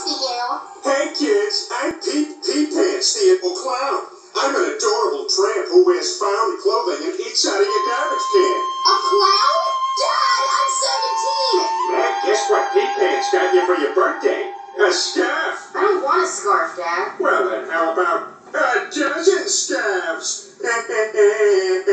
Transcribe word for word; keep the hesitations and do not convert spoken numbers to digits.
to you. Hey kids, I'm Pete Pete Pants, the Animal Clown. I'm an adorable tramp who wears found clothing and eats out of your garbage can. A clown? Dad, I'm seventeen. Yeah, guess what Pete Pants got you for your birthday? A scarf. I don't want a scarf, Dad. Well then, how about a dozen scarves?